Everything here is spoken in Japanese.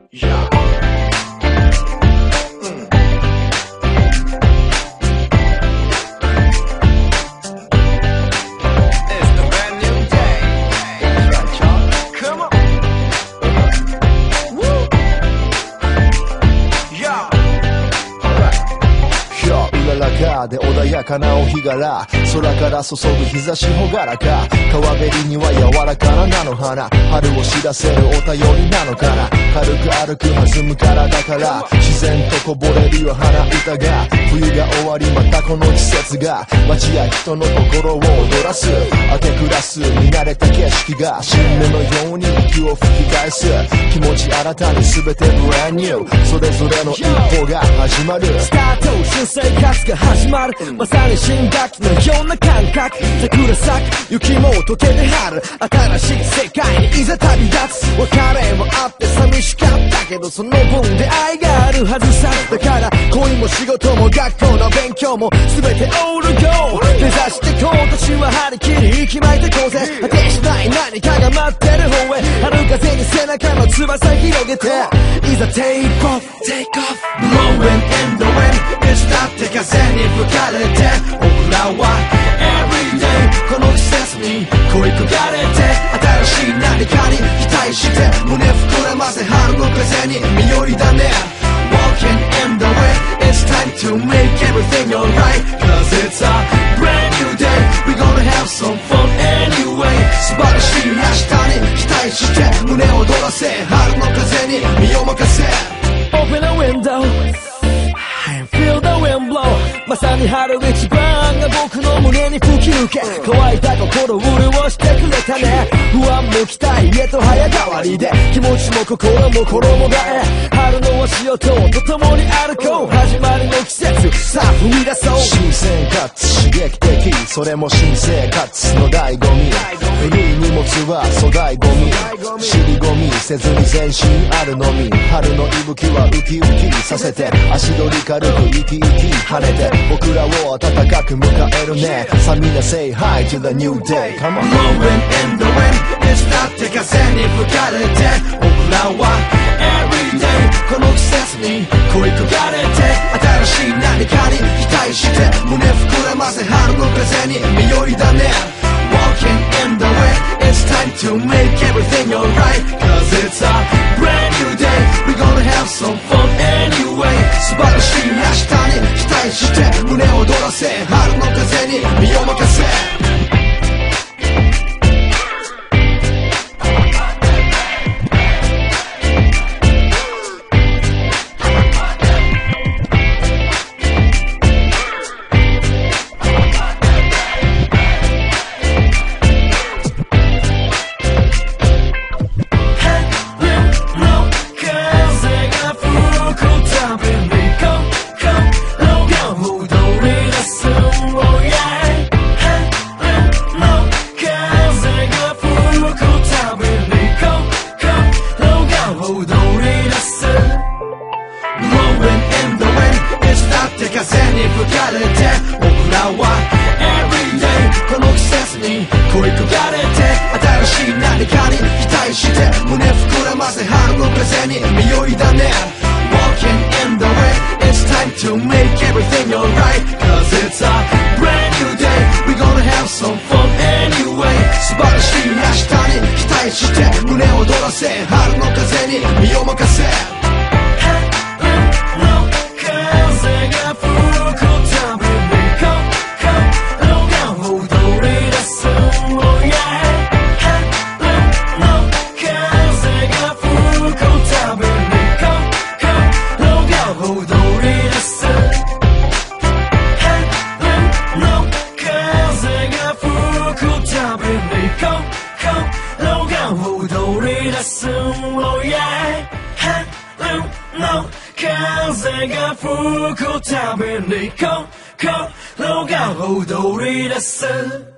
Yeah. It's the brand new day. That's right, y'all. Come on. Woo. Yeah. うららかで穏やかなお日柄、空から注ぐ日差しほがらか、川べりには柔らかな菜の花、春を知らせるお便りなのかな。軽く歩く弾む体から自然とこぼれるよ花歌が、冬が終わりまたこの季節が街や人の心を踊らす、明け暮らす見慣れた景色が新芽のように息を吹き返す、気持ち新たに全てブランニュー、それぞれの一歩が始まる。 スタート新生活が始まる、まさに新学期のような感覚、桜咲く雪も溶けて春、新しい世界にいざ旅立つ、別れもあって寂しかったけどその分出会いがあるはずさ、だから恋も仕事も学校の勉強も全てオールゴー、目指して今年は張り切り息巻いてこうぜ、果てしない何かが待ってる方へ、春風に背中の翼広げていざテイクオフ Blowing in the wind いつだって風に吹かれて、僕らは Everyday この季節に恋焦がれて、新しい何かに期待して胸膨らませ、春の風に身寄りだね。 Walking in the wind It's time to make everything alright Cause it's a brand new day We're gonna have some fun anyway 素晴らしい明日に期待して胸を躍らせ、春の風に身を任せ。 Open a window and feel the wind blow、 まさに春一番が僕の胸に吹き抜け、乾いた心を潤してくれたね。不安も期待へと早変わりで、気持ちも心も衣替え、春の足音と共に歩こう、始まりの季節さあ踏み出そう。 新鮮かつ刺激的、それも新生活の醍醐味、古い荷物は粗大ゴミ、尻込みせずに全身あるのみ、春の息吹はウキウキさせて、足取り軽く生き生き跳ねて僕らを温かく迎えるね。さあみんな Say hi to the new day Come on Blowing in the wind いつだって風に吹かれて、僕らは Everyday この季節に恋焦がれて、新しい何かに期待して胸膨らませ、春の風に身寄りだね。 Walking in the wind It's time to make everything alright Cause it's a brand new day We're gonna have some fun anyway 素晴らしい明日に期待して胸を躍らせ、春の風に身を任せ。風に吹かれて僕らは Everyday この季節に恋焦がれて、新しい何かに期待して胸膨らませ、春の風に身寄りだね。 Walking in the wind It's time to make everything alright Cause it's a brand new day We're gonna have some fun anyway 素晴らしい明日に期待して胸を躍らせ、春の風に身を任せ。風が吹くたびに心が踊り出す。